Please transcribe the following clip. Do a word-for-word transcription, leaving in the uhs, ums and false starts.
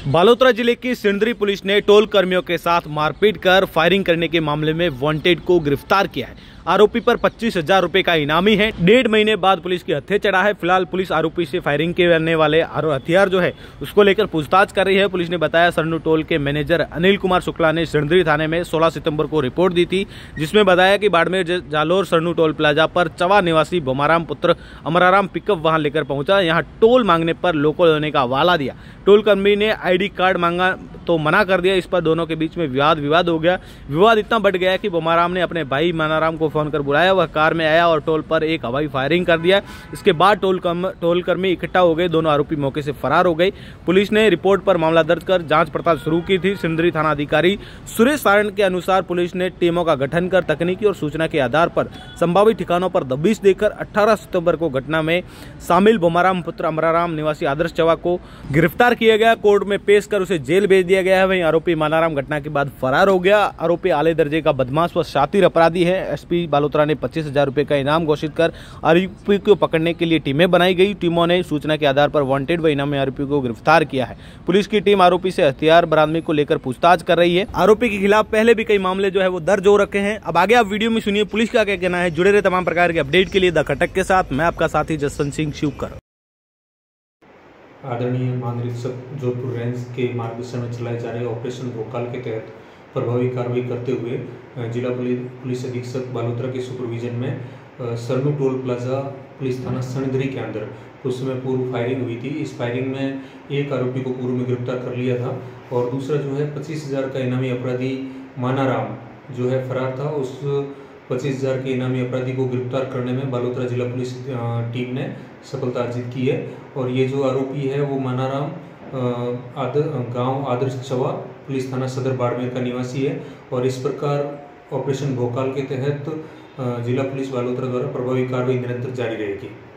बालोतरा जिले की सिंदरी पुलिस ने टोल कर्मियों के साथ मारपीट कर फायरिंग करने के मामले में वांटेड को गिरफ्तार किया है। आरोपी पर पच्चीस हजार रुपए का इनामी है। डेढ़ महीने बाद पुलिस की हत्या चढ़ा है। फिलहाल पुलिस आरोपी से फायरिंग करने वाले हथियार जो है उसको लेकर पूछताछ कर रही है। पुलिस ने बताया सरनू टोल के मैनेजर अनिल कुमार शुक्ला ने सिंदरी थाने में सोलह सितंबर को रिपोर्ट दी थी, जिसमें बताया कि बाड़मेर जालोर सरनू टोल प्लाजा पर चवा निवासी बोमाराम पुत्र अमराराम पिकअप वाहन लेकर पहुंचा। यहाँ टोल मांगने पर लोकल होने का हवाला दिया। टोल कर्मी ने आईडी कार्ड मांगा तो मना कर दिया। इस पर दोनों के बीच में विवाद विवाद हो गया। विवाद इतना बढ़ गया कि बोमाराम ने अपने भाई मनाराम को फोन कर बुलाया। वह कार में आया और टोल पर एक हवाई फायरिंग कर दिया। इसके बाद टोल कम टोल कर्मी इकट्ठा हो गए। दोनों आरोपी मौके से फरार हो गए। पुलिस ने रिपोर्ट पर मामला दर्ज कर जांच पड़ताल शुरू की थी। सिंदरी थाना अधिकारी सुरेश सारण के अनुसार पुलिस ने टीमों का गठन कर तकनीकी और सूचना के आधार पर संभावित ठिकानों पर दबिश देकर अठारह सितंबर को घटना में शामिल बोमाराम पुत्र अमराराम निवासी आदर्श चवा को गिरफ्तार किया गया। कोर्ट में पेश कर उसे जेल भेज दिया गया है। वहीं आरोपी मनाराम घटना के बाद फरार हो गया। आरोपी आले दर्जे का बदमाश व शातिर अपराधी है। एसपी बालोतरा ने पच्चीस हजार रुपए का इनाम घोषित कर आरोपी को पकड़ने के लिए टीमें बनाई गई। टीमों ने सूचना के आधार पर वांटेड व इनामी आरोपी को गिरफ्तार किया है। पुलिस की टीम आरोपी से हथियार बरामदगी को लेकर पूछताछ कर रही है। आरोपी के खिलाफ पहले भी कई मामले जो है वो दर्ज हो रखे हैं। अब आगे आप वीडियो में सुनिए पुलिस का क्या कहना है। जुड़े रहे तमाम प्रकार के अपडेट के लिए द खटक के साथ मैं आपका साथी जसवंत सिंह शिवकर। आदरणीय महानिरीक्षक जोधपुर रेंज के मार्गदर्शन में चलाए जा रहे ऑपरेशन भोकाल के तहत प्रभावी कार्रवाई करते हुए जिला पुलिस अधीक्षक बालोतरा के सुपरविजन में सरनू टोल प्लाजा पुलिस थाना सिंदरी के अंदर उस समय पूर्व फायरिंग हुई थी। इस फायरिंग में एक आरोपी को पूर्व में गिरफ्तार कर लिया था और दूसरा जो है पच्चीस हजार का इनामी अपराधी मानाराम जो है फरार था। उस पच्चीस हजार के इनामी अपराधी को गिरफ्तार करने में बालोतरा जिला पुलिस टीम ने सफलता अर्जित की है। और ये जो आरोपी है वो मानाराम आदर गांव आदर्श चवा पुलिस थाना सदर बाड़मेर का निवासी है। और इस प्रकार ऑपरेशन भोकाल के तहत जिला पुलिस बालोतरा द्वारा प्रभावी कार्रवाई निरंतर जारी रहेगी।